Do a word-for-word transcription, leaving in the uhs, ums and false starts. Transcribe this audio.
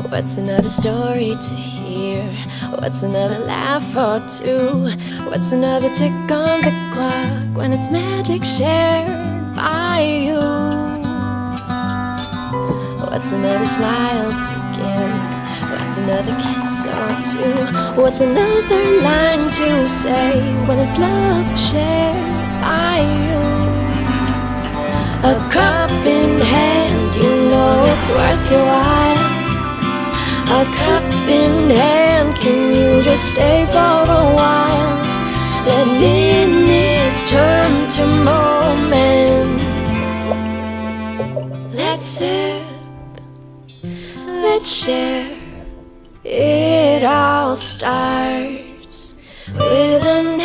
What's another story to hear? What's another laugh or two? What's another tick on the clock when it's magic shared by you? What's another smile to give? What's another kiss or two? What's another line to say when it's love shared by you? A cup in hand, you know it's worth your while. A cup in hand, can you just stay for a while? Let minutes turn to moments. Let's sip, let's share. It all starts with a